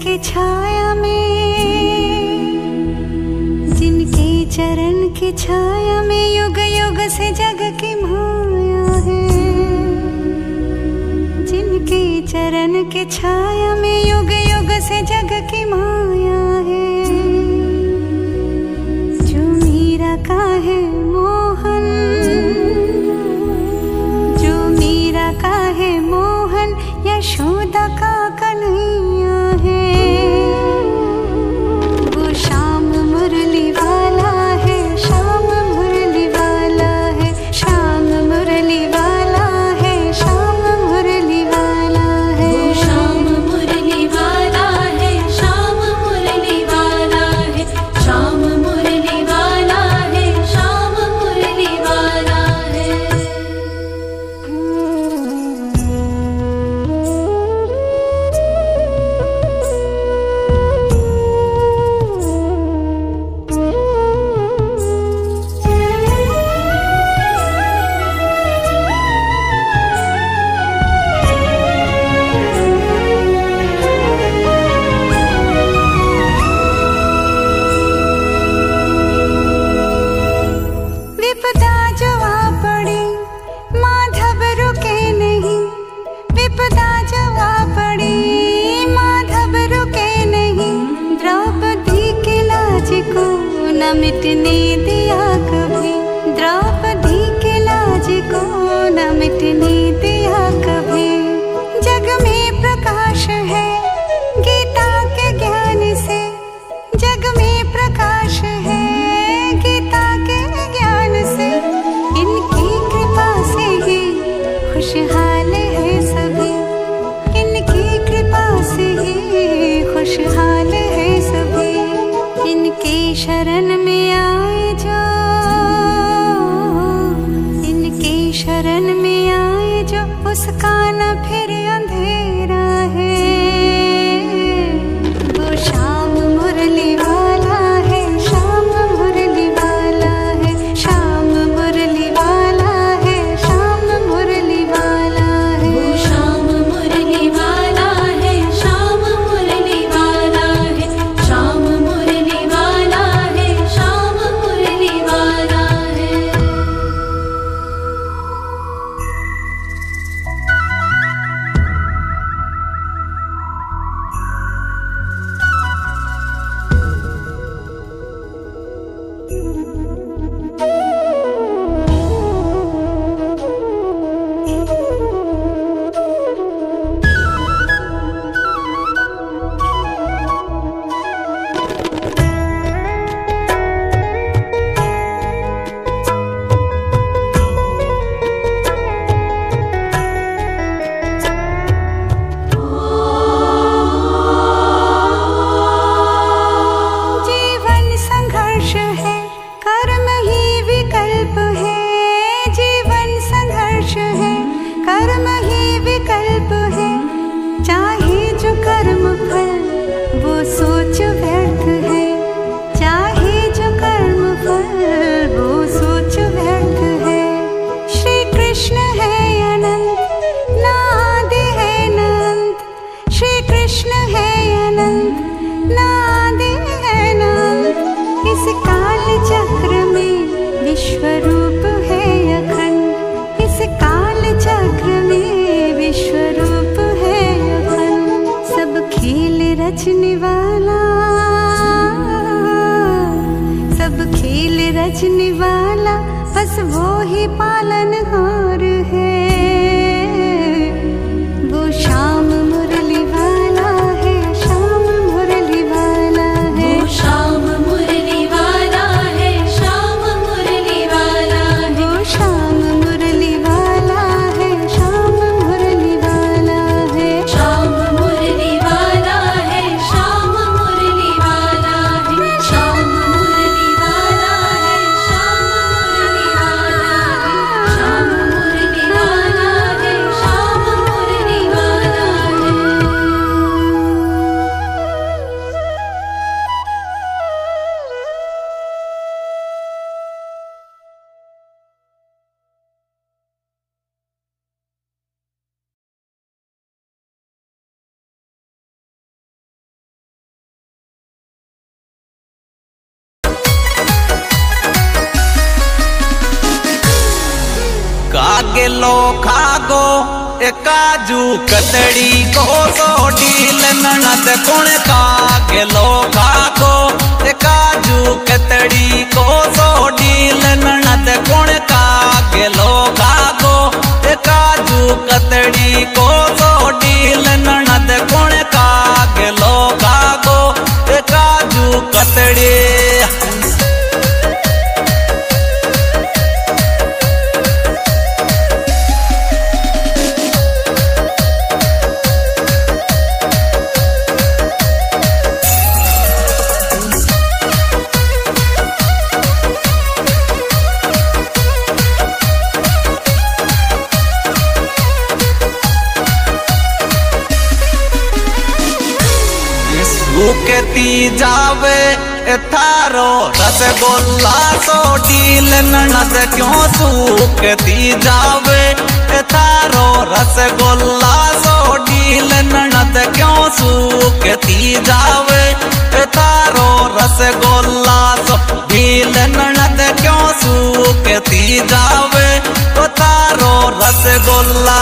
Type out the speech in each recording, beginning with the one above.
की छाया में, जिनके चरण की छाया में युग युग से जग की माया है। जिनके चरण की छाया में युग युग से जग की माया है। जो मीरा का है मोहन, जो मीरा का है मोहन, यशोदा का कन्हैया है। वो श्याम मुरली वाला है, श्याम मुरली वाला है, श्याम मुरली वाला है, श्याम मुरली वाला है। वो श्याम मुरली वाला है, श्याम मुरली वाला है, श्याम मुरली वाला है, श्याम मुरली वाला है। विपदा जो आ पड़ी माधव रुके नहीं, विपदा जो आ पड़ी माधव रुके नहीं। द्रौपदी की लाज को न मिटने दिया कभी, द्रौपदी की लाज को न मिटने दिया कभी। जग में प्रकाश है गीता के ज्ञान से, जग में प्रकाश है गीता के ज्ञान से। इनकी कृपा से ही खुशहाल है सभी, इनकी कृपा से ही खुशहाल है सभी। इनकी शरण में आए जो, इनकी शरण में आए जो, उसका न फिर अंधेरा है। वो श्याम मुरली वाला है, श्याम मुरली वाला है, श्याम मुरली वाला है, श्याम मुरली वाला है। वो श्याम मुरली वाला है, श्याम मुरली वाला है, श्याम मुरली वाला है, श्याम मुरली वाला है। जीवन संघर्ष है, कर्म ही विकल्प है। जीवन संघर्ष है, कर्म ही विकल्प है। चाहे जो कर्म फल वो सोच व्यर्थ है, चाहे जो कर्म फल वो सोच व्यर्थ है। श्री कृष्ण है अनंत, ना आदि है न अंत। श्री कृष्ण है अनंत, ना आदि है न अंत। इस काल चक्र में विश्व रूप है अखंड, इस काल चक्र में विश्व रूप है अखंड। सब खेल रचने वाला, सब खेल रचने वाला, बस वो ही पालनहार है। वो श्याम मुरली वाला है, श्याम मुरली वाला है। वो श्याम मुरली वाला है, श्याम मुरली वाला है। वो श्याम मुरली वाला है, श्याम मुरली वाला है। श्याम मुरली वाला है, श्याम मुरली वाला है, श्याम मुरली वाला है, श्याम मुरली वाला है, श्याम गेलो खागो ए काजू कतड़ी को सो डील ननद कुण का गेलो खागो ए काजू कतड़ी को सो डील ननद कुण का गेलो खागो ए काजू कतड़ी को सो डील ननद कुण का गेलो खागो ए काजू कतड़ी। सूखती जावे थारो रसगुल्ला सो डील ननद क्यों सूखती जावे थारो रसगुल्ला सो डील ननद क्यों सूखती जावे थारो रसगुल्ला सो डील ननद क्यों सूखती जावे थारो रसगुल्ला।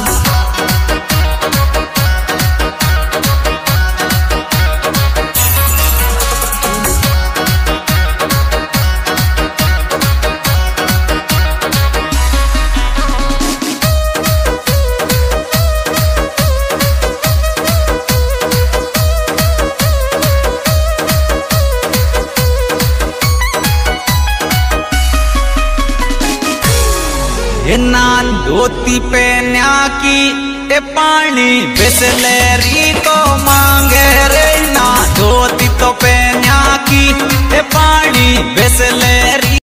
नान धोती पहना की ए पानी बिसलेरी तो मांगे रे ना धोती तो पहना की ए पानी बिसलेरी।